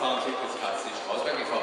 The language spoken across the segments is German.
Fanfahrzug des KSC Strausberg e.V.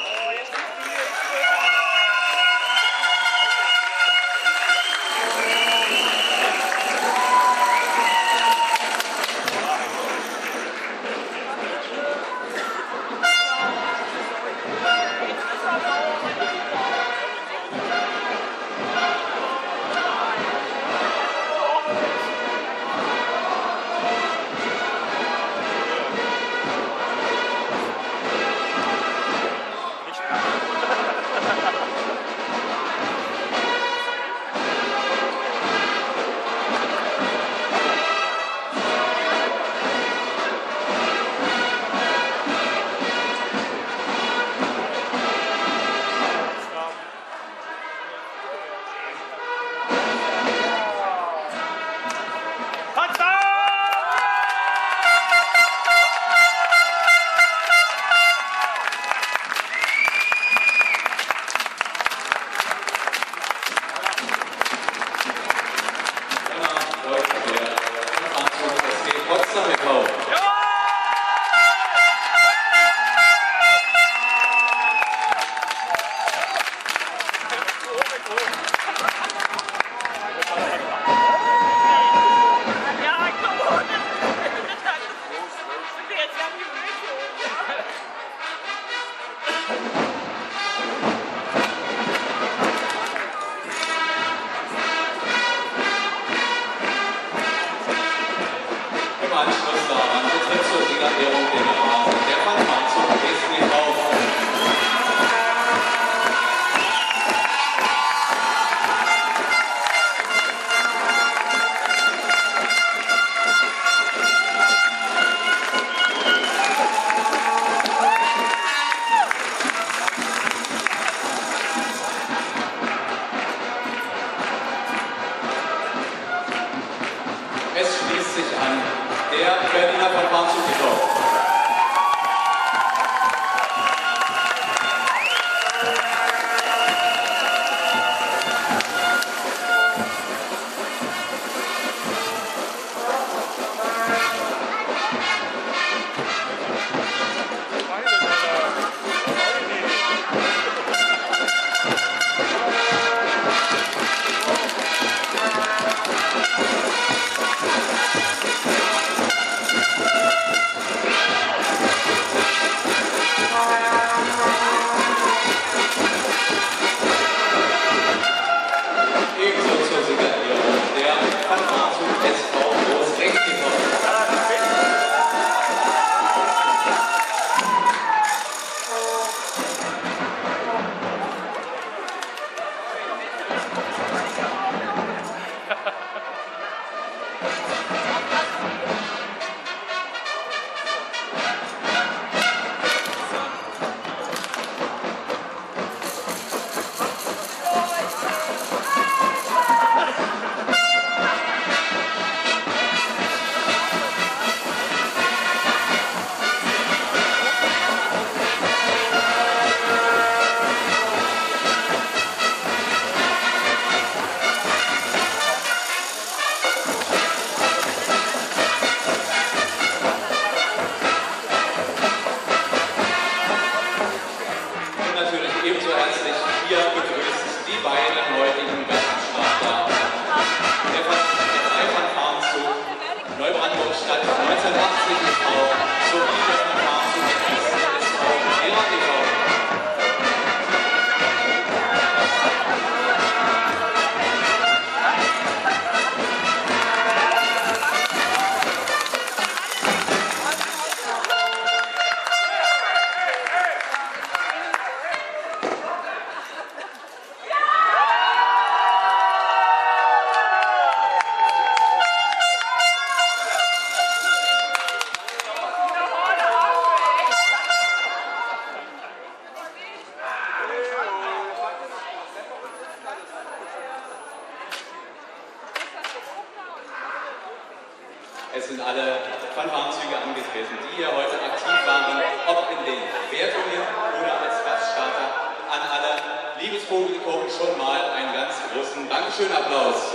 Es sind alle Fanfarenzüge angetreten, die hier heute aktiv waren, ob in den Wertungen oder als Gaststarter. An alle, liebes Publikum, schon mal einen ganz großen Dankeschön-Applaus.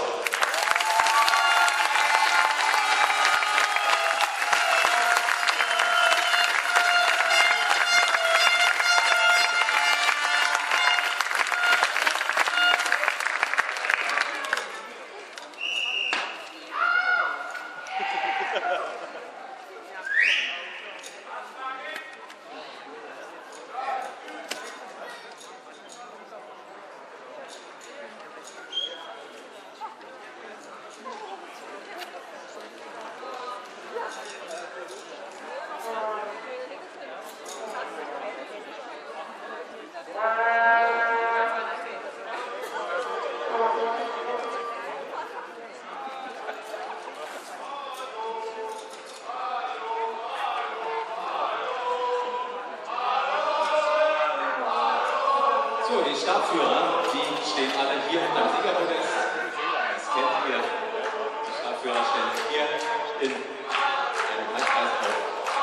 Stabführer, die stehen alle hier hinterm Siegerpodest. Das kennt ihr. Die Stabführer stellen sich hier in einem Halbkreis auf.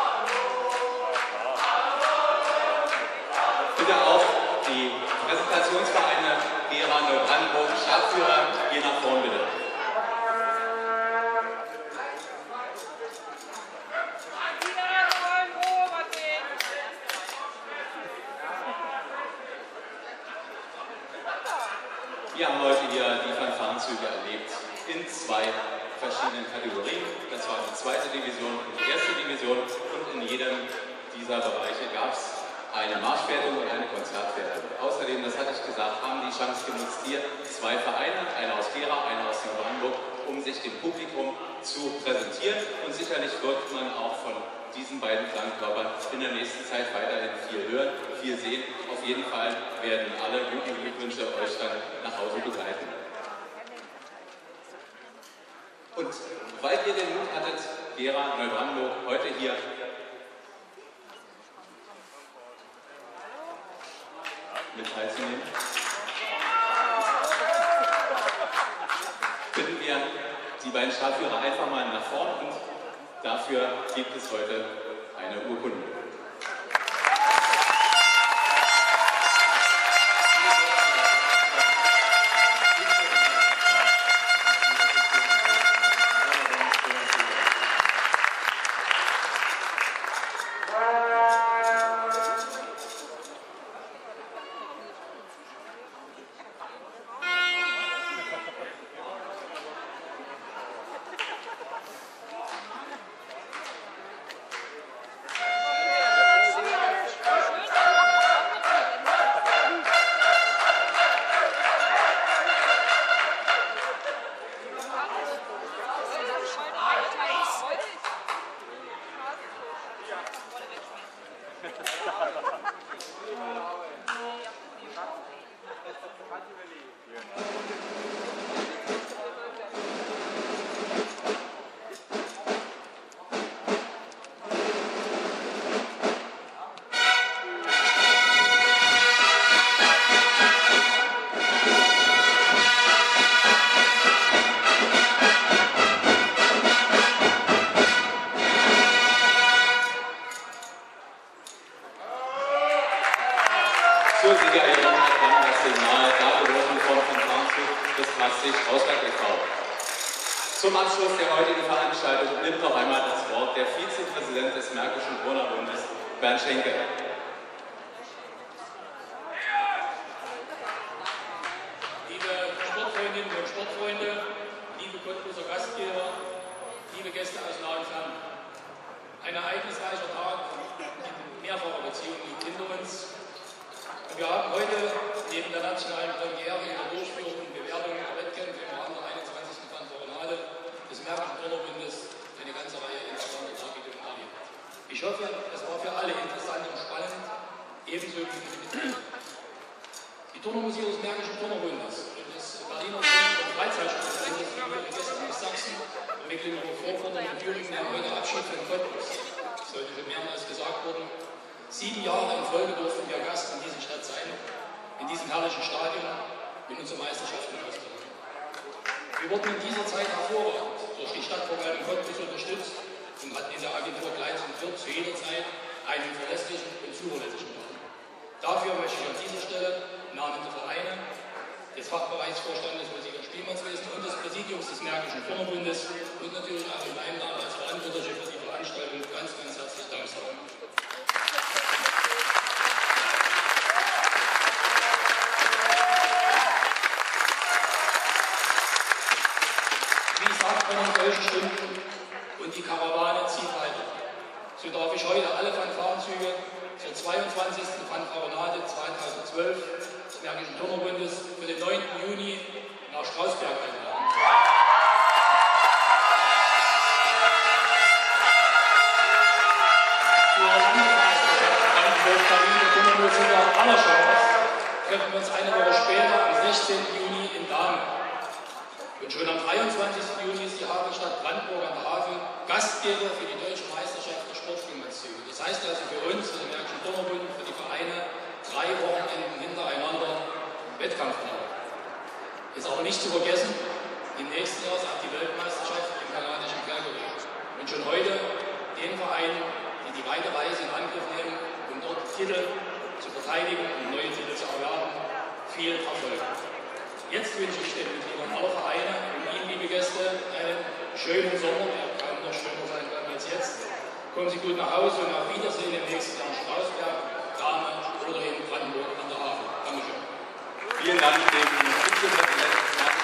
Bitte auch die Präsentationsvereine Gera, Neubrandenburg, Stabführer hier nach vorn bitte. Wir haben heute hier die Fanfarenzüge erlebt in zwei verschiedenen Kategorien. Das war die zweite Division und die erste Division. Und in jedem dieser Bereiche gab es eine Marschwertung und eine Konzertwertung. Außerdem, das hatte ich gesagt, haben die Chance genutzt, hier zwei Vereine, einer aus Gera, einer aus Neubrandenburg, um sich dem Publikum zu präsentieren. Und sicherlich wird man auch von diesen beiden Klangkörpern in der nächsten Zeit weiterhin viel hören, viel sehen. Auf jeden Fall werden alle guten Glückwünsche euch dann nach Hause begleiten. Und weil ihr den Mut hattet, Gera, Neubrandenburg, heute hier mit teilzunehmen, bitten wir die beiden Stabführer einfach mal nach vorn und dafür gibt es heute eine Urkunde. Zur Siegerehrung hat dann das Signal dargeboten vom Fanfarenzug des KSC Strausberg e.V. Zum Abschluss der heutigen Veranstaltung nimmt noch einmal das Wort der Vizepräsident des Märkischen Turnerbundes, Bernd Schenke. Liebe Sportfreundinnen und Sportfreunde, liebe Cottbuser Gastgeber, liebe Gäste aus nah und fern. Ein ereignisreicher Tag mit mehrfacher Beziehungen liegt hinter uns. Wir haben heute neben der nationalen Premiere in der Durchführung und Bewertung der Wettkämpfe im Rahmen der 21. Fanfaronade des Märkischen Turnerbundes eine ganze Reihe interessanter Tagungen erlebt. Ich hoffe, es war für alle interessant und spannend, ebenso wie für die Betriebe. Die Turnermusik des Märkischen Turnerbundes und des Berliner Turn- und Freizeitsportbundes für ihre Gäste aus Sachsen und Mecklenburg-Vorpommern und Thüringen nehmen heute Abschied von Cottbus. Es sollte schon mehrmals gesagt worden. 7 Jahre in Folge durften wir Gast in dieser Stadt sein, in diesem herrlichen Stadion mit unseren Meisterschaften austragen. Wir wurden in dieser Zeit hervorragend durch die Stadtverwaltung Cottbus unterstützt und hatten in der Agentur Gleis und Fürth zu jeder Zeit einen verlässlichen und zuverlässigen Partner. Dafür möchte ich an dieser Stelle im Namen der Vereine, des Fachbereichsvorstandes Musik- und Spielmannswesen und des Präsidiums des Märkischen Turnerbundes und natürlich auch in meinem Namen als Verantwortlicher für die Veranstaltung ganz, ganz herzlich Dank sagen. Wie sagt man in solchen Stunden, und die Karawane zieht weiter. So darf ich heute alle Fanfarenzüge zur 22. Fanfaronade 2012 des Märkischen Turnerbundes für den 9. Juni nach Strausberg einladen. Zur Landesmeisterschaft am 12. Berliner Turnermusiker aller Chance treffen wir uns eine Woche später am 16. Juni in Dahmen. Und schon am 23. Juni ist die Hafenstadt Brandenburg an der Havel Gastgeber für die Deutsche Meisterschaft der Sportspielmannszüge. Das heißt also für uns, für den Märkischen Turnerbund, für die Vereine, 3 Wochenenden hintereinander Wettkampftage. Ist aber nicht zu vergessen, im nächsten Jahr ist auch die Weltmeisterschaft im kanadischen Quergewicht. Und schon heute den Vereinen, die die weite Reise in Angriff nehmen, um dort Titel zu verteidigen und neue Titel zu erwerben, viel Erfolg. Jetzt wünsche ich den Mitgliedern aller Vereine und Ihnen, liebe Gäste, einen schönen Sommer, der kann noch schöner sein als jetzt. Kommen Sie gut nach Hause und auf Wiedersehen im nächsten Jahr in Strausberg, Dahme oder in Brandenburg an der Havel. Dankeschön. Vielen Dank dem Vizepräsidenten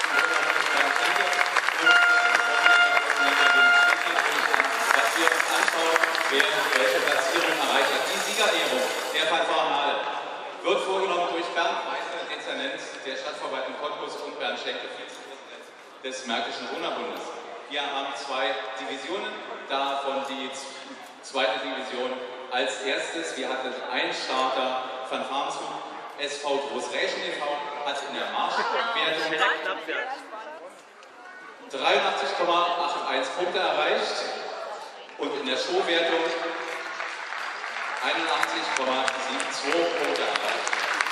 dass wir uns anschauen, wer welche Platzierung erreicht hat. Die Siegerehrung der Fanfarenhalle wird vorgenommen durch Bernd Meister, Dezernent der Stadtverwaltung Cottbus, und Bernd Schenke, Vizepräsident des Märkischen Donaurbundes. Wir haben zwei Divisionen, davon die zweite Division als erstes. Wir hatten einen Starter, Fanfarenzug SV Großräschen e.V. hat in der Marschwertung 83,81 Punkte erreicht und in der Showwertung 81,72 Punkte erreicht.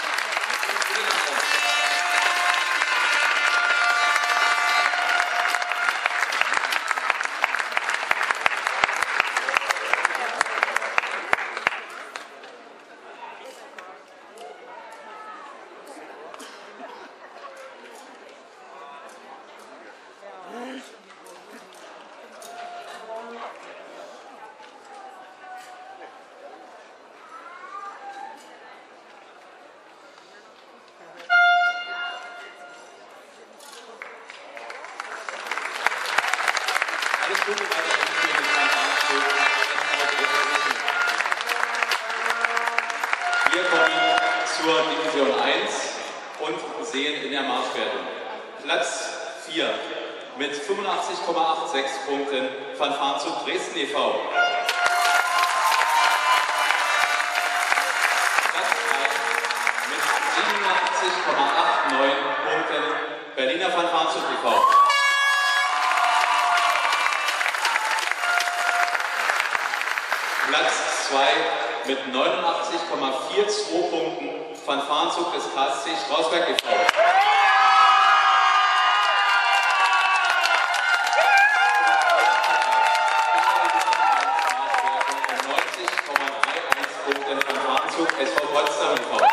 Wir kommen zur Division 1 und sehen in der Marschwertung Platz 4 mit 85,86 Punkten Fanfarenzug Dresden e.V. Platz 3 mit 87,89 Punkten Berliner Fanfarenzug e.V. Platz 2 mit 89,42 Punkten Fanfarenzug des KSC Strausberg e.V. Mit 90,31 Punkten Fanfarenzug SV Potsdam e.V.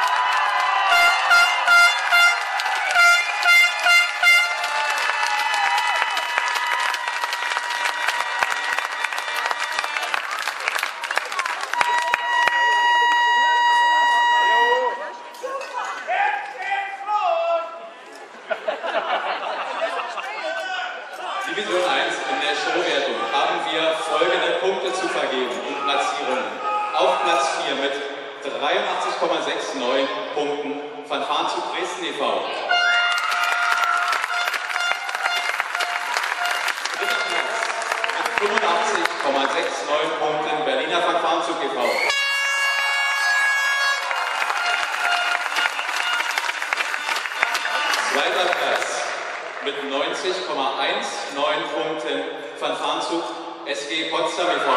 Division 1 in der Showwertung haben wir folgende Punkte zu vergeben und Platzierungen. Auf Platz 4 mit 83,69 Punkten Fanfarenzug Dresden e.V. Dritter Platz mit 85,69 Punkten Berliner Fanfarenzug e.V. Zweiter Platz mit 90,19 Punkten Fanfarenzug SG Potsdam e.V.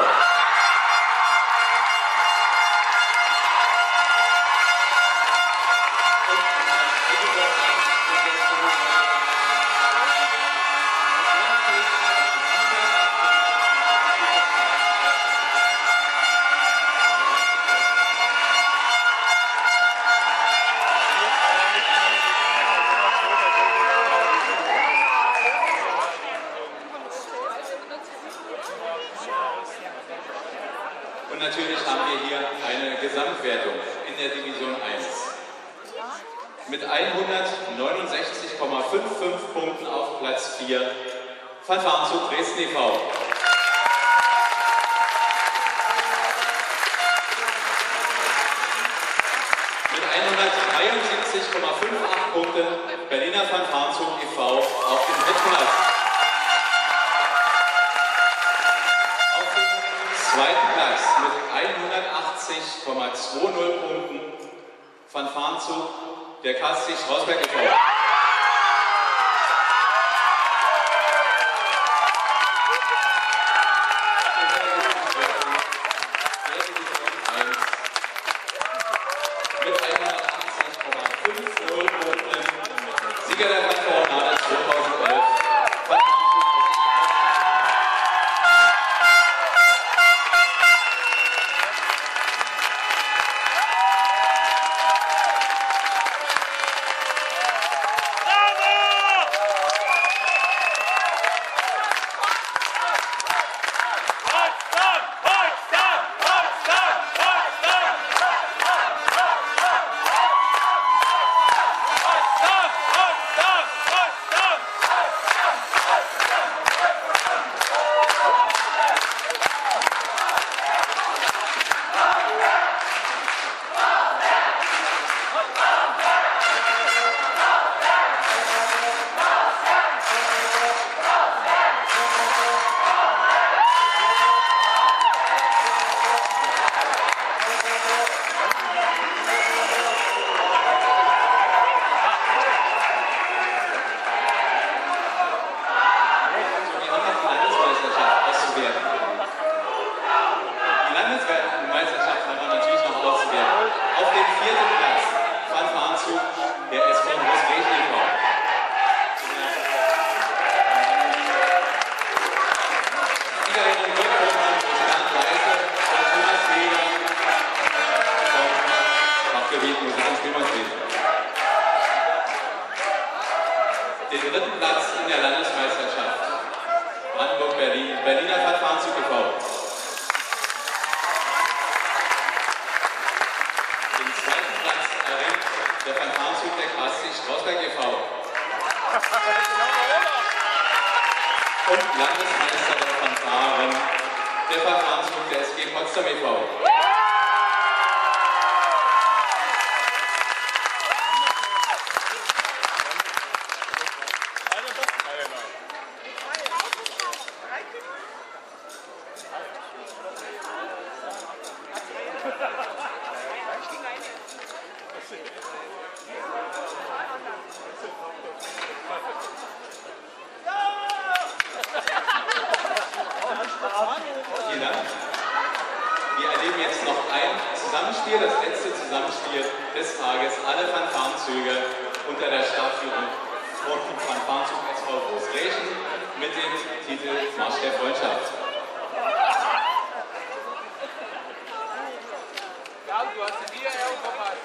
Und natürlich haben wir hier eine Gesamtwertung in der Division 1 mit 169,55 Punkten auf Platz 4 Fanfarenzug Dresden e.V. Mit 173,58 Punkten Berliner Fanfarenzug e.V. auf dem dritten Platz. Zweiten Platz mit 81,20 Punkten Fanfarenzug der KSC Strausberg e.V. Mit 180,50 Punkten Berliner Fanfarenzug e.V. Den zweiten Platz erringt der Fanfarenzug der KSC Strausberg e.V. Und Landesmeister der Fanfaren, der Fanfarenzug der SG Potsdam e.V. Vielen Dank. Wir erleben jetzt noch ein Zusammenspiel, das letzte Zusammenspiel des Tages. Alle Fanfarenzüge unter der Startführung von Fanfarenzug SV Großrechen mit dem Titel Marsch der Freundschaft. Ja, du hast den hier verpasst.